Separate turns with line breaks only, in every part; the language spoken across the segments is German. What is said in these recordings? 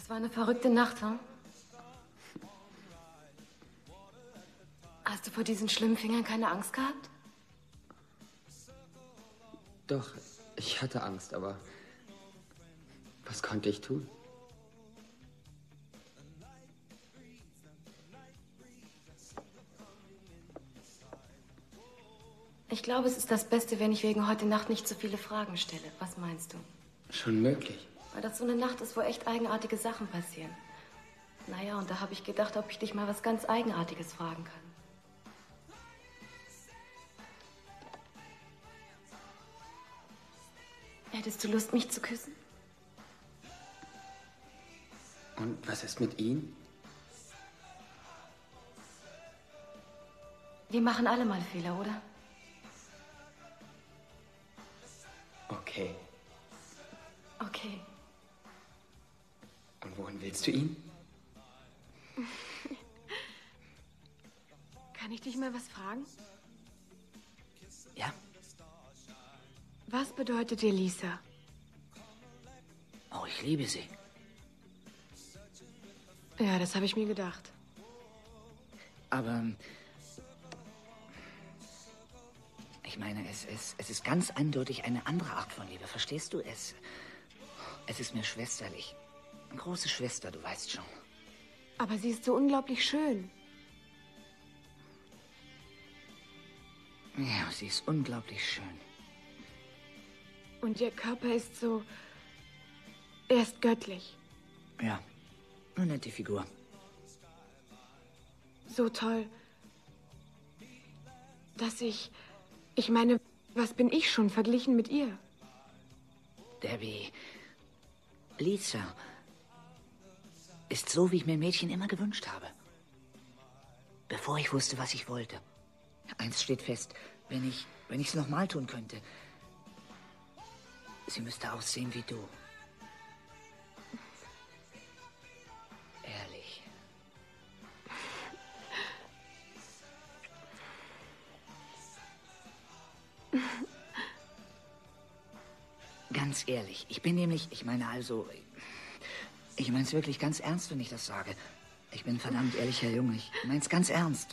war eine verrückte Nacht, hm? Hast du vor diesen schlimmen Fingern keine Angst gehabt?
Doch, ich hatte Angst, aber was konnte ich tun?
Ich glaube, es ist das Beste, wenn ich wegen heute Nacht nicht so viele Fragen stelle. Was meinst du?
Schon möglich.
Weil das so eine Nacht ist, wo echt eigenartige Sachen passieren. Naja, und da habe ich gedacht, ob ich dich mal was ganz Eigenartiges fragen kann. Hättest du Lust, mich zu küssen?
Und was ist mit ihm?
Wir machen alle mal Fehler, oder?
Okay.
Okay.
Und wohin willst du ihn?
Kann ich dich mal was fragen?
Ja?
Was bedeutet dir Lisa?
Oh, ich liebe sie.
Ja, das habe ich mir gedacht.
Aber ich meine, es ist ganz eindeutig eine andere Art von Liebe. Verstehst du es? Es ist mir schwesterlich. Eine große Schwester, du weißt schon.
Aber sie ist so unglaublich schön.
Ja, sie ist unglaublich schön.
Und ihr Körper ist so... Er ist göttlich.
Ja, eine nette Figur.
So toll, dass ich... Ich meine, was bin ich schon verglichen mit ihr?
Debbie, Lisa ist so, wie ich mir ein Mädchen immer gewünscht habe. Bevor ich wusste, was ich wollte. Eins steht fest, wenn ich es nochmal tun könnte. Sie müsste aussehen wie du. Ehrlich. Ganz ehrlich, ich bin nämlich, ich meine es wirklich ganz ernst, wenn ich das sage. Ich bin ein verdammt ehrlicher Junge, ich meine es ganz ernst.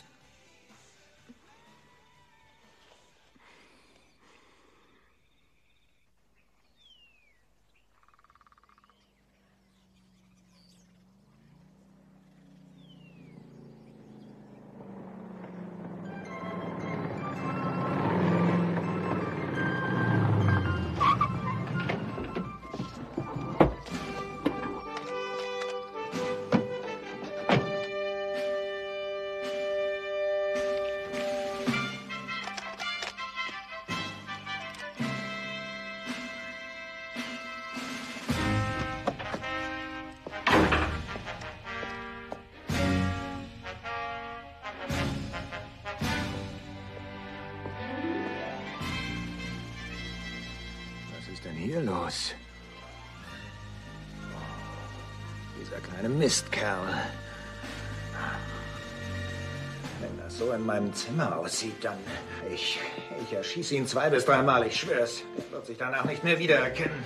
Was ist denn hier los? Dieser kleine Mistkerl. Wenn das so in meinem Zimmer aussieht, dann... Ich erschieße ihn 2 bis 3 Mal, ich schwör's. Er wird sich danach nicht mehr wiedererkennen.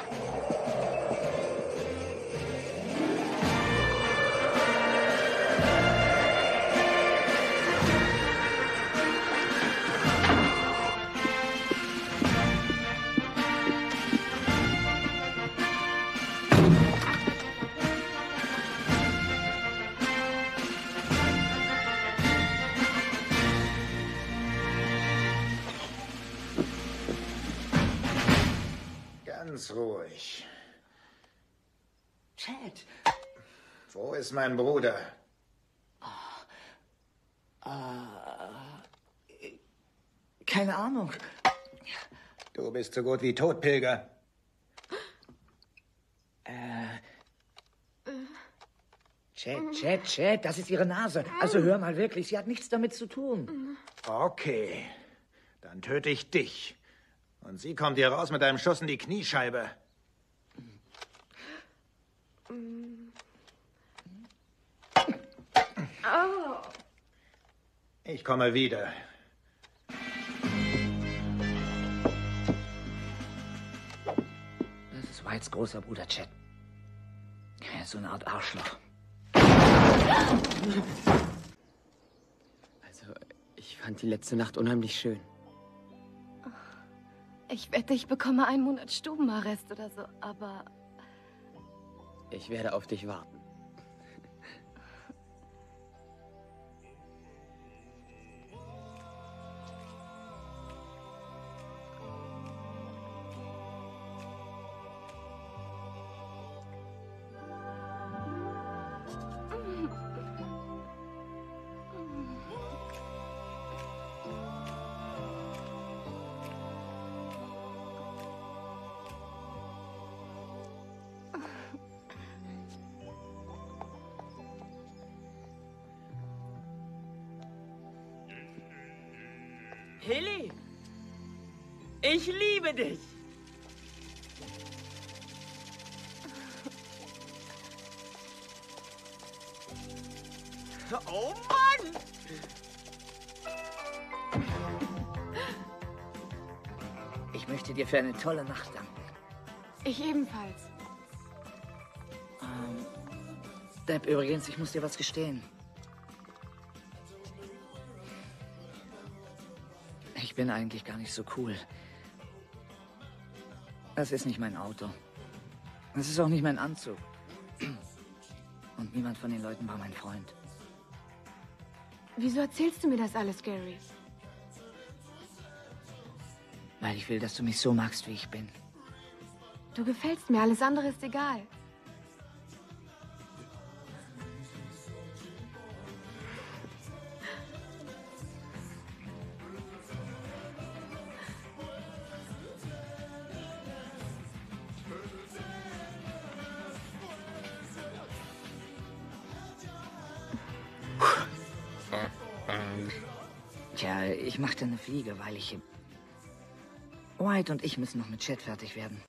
Ganz ruhig.
Chad.
Wo ist mein Bruder?
Keine Ahnung.
Du bist so gut wie tot, Pilger.
Chad, das ist ihre Nase. Also hör mal wirklich, sie hat nichts damit zu tun.
Okay, dann töte ich dich. Und sie kommt hier raus mit einem Schuss in die Kniescheibe. Ich komme wieder.
Das ist Whites großer Bruder Chad. Er ist so eine Art Arschloch.
Also, ich fand die letzte Nacht unheimlich schön.
Ich wette, ich bekomme 1 Monat Stubenarrest oder so, aber...
Ich werde auf dich warten.
Hilly, ich liebe dich. Oh Mann!
Ich möchte dir für eine tolle Nacht danken.
Ich ebenfalls.
Deb, übrigens, ich muss dir was gestehen. Ich bin eigentlich gar nicht so cool. Das ist nicht mein Auto. Das ist auch nicht mein Anzug. Und niemand von den Leuten war mein Freund.
Wieso erzählst du mir das alles, Gary?
Weil ich will, dass du mich so magst, wie ich bin.
Du gefällst mir, alles andere ist egal.
Tja, ich machte eine Fliege, weil ich... White und ich müssen noch mit Chet fertig werden.